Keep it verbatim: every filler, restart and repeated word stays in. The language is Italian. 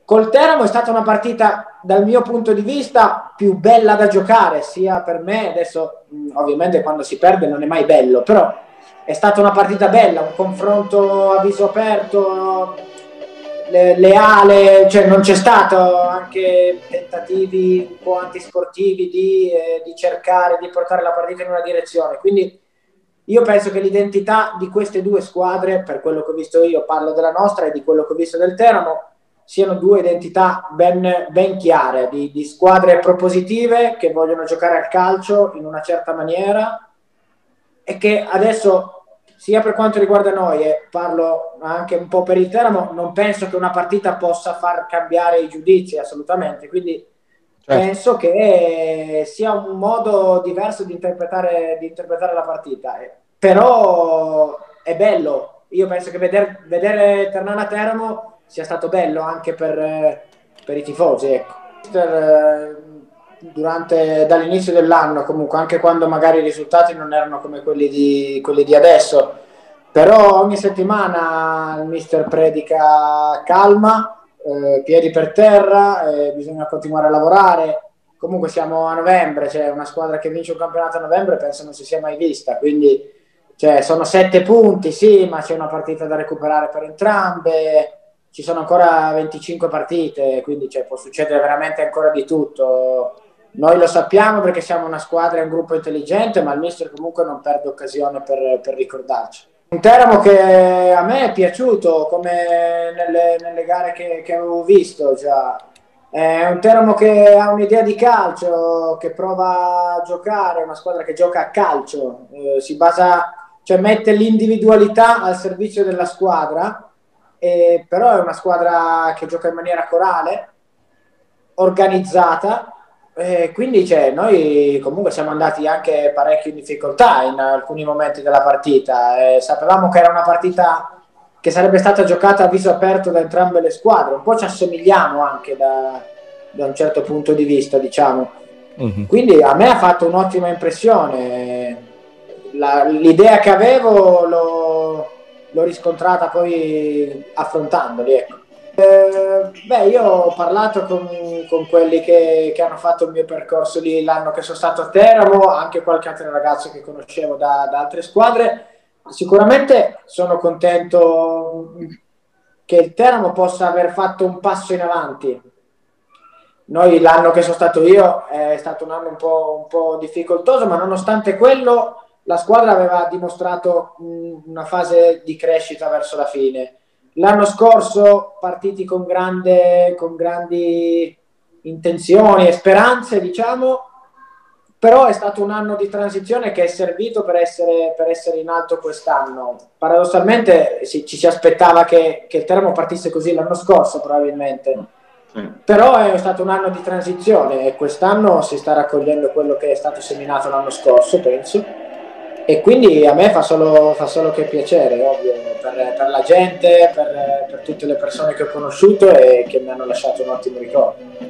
col Teramo è stata una partita, dal mio punto di vista, più bella da giocare, sia per me, adesso ovviamente quando si perde non è mai bello, però è stata una partita bella, un confronto a viso aperto, le, leale, cioè non c'è stato anche tentativi un po' antisportivi di, eh, di cercare di portare la partita in una direzione, quindi io penso che l'identità di queste due squadre, per quello che ho visto io, parlo della nostra e di quello che ho visto del Teramo, siano due identità ben, ben chiare, di, di squadre propositive che vogliono giocare al calcio in una certa maniera e che adesso, sia per quanto riguarda noi, e parlo anche un po' per il Teramo, non penso che una partita possa far cambiare i giudizi, assolutamente, quindi certo, penso che sia un modo diverso di interpretare, di interpretare la partita, però è bello, io penso che vedere, vedere Ternana Teramo sia stato bello anche per, per i tifosi, ecco. Durante, dall'inizio dell'anno, comunque, anche quando magari i risultati non erano come quelli di, quelli di adesso, però ogni settimana il mister predica calma, eh, piedi per terra, eh, bisogna continuare a lavorare. Comunque siamo a novembre, c'è cioè una squadra che vince un campionato a novembre penso non si sia mai vista, quindi cioè, sono sette punti, sì, ma c'è una partita da recuperare per entrambe, ci sono ancora venticinque partite, quindi cioè, può succedere veramente ancora di tutto. Noi lo sappiamo perché siamo una squadra e un gruppo intelligente, ma il mister comunque non perde occasione per, per ricordarci. Un Teramo che a me è piaciuto, come nelle, nelle gare che, che avevo visto già. È un Teramo che ha un'idea di calcio, che prova a giocare, una squadra che gioca a calcio, eh, si basa, cioè mette l'individualità al servizio della squadra, eh, però è una squadra che gioca in maniera corale, organizzata, eh, quindi cioè, noi comunque siamo andati anche parecchio in difficoltà in alcuni momenti della partita, eh, sapevamo che era una partita che sarebbe stata giocata a viso aperto da entrambe le squadre, un po' ci assomigliamo anche da, da un certo punto di vista, diciamo. Uh-huh. Quindi a me ha fatto un'ottima impressione, La, l'idea che avevo l'ho, l'ho riscontrata poi affrontandoli, ecco. Eh, beh, io ho parlato con, con quelli che, che hanno fatto il mio percorso lì l'anno che sono stato a Teramo, anche qualche altro ragazzo che conoscevo da, da altre squadre. Sicuramente sono contento che il Teramo possa aver fatto un passo in avanti. Noi l'anno che sono stato io è stato un anno un po', un po' difficoltoso, ma nonostante quello la squadra aveva dimostrato una fase di crescita verso la fine. L'anno scorso partiti con, grande, con grandi intenzioni e speranze, diciamo, però è stato un anno di transizione che è servito per essere, per essere in alto quest'anno. Paradossalmente sì, ci si aspettava che, che il Teramo partisse così l'anno scorso probabilmente, mm. però è stato un anno di transizione e quest'anno si sta raccogliendo quello che è stato seminato l'anno scorso, penso. E quindi a me fa solo, fa solo che piacere, ovvio, per, per la gente, per, per tutte le persone che ho conosciuto e che mi hanno lasciato un ottimo ricordo.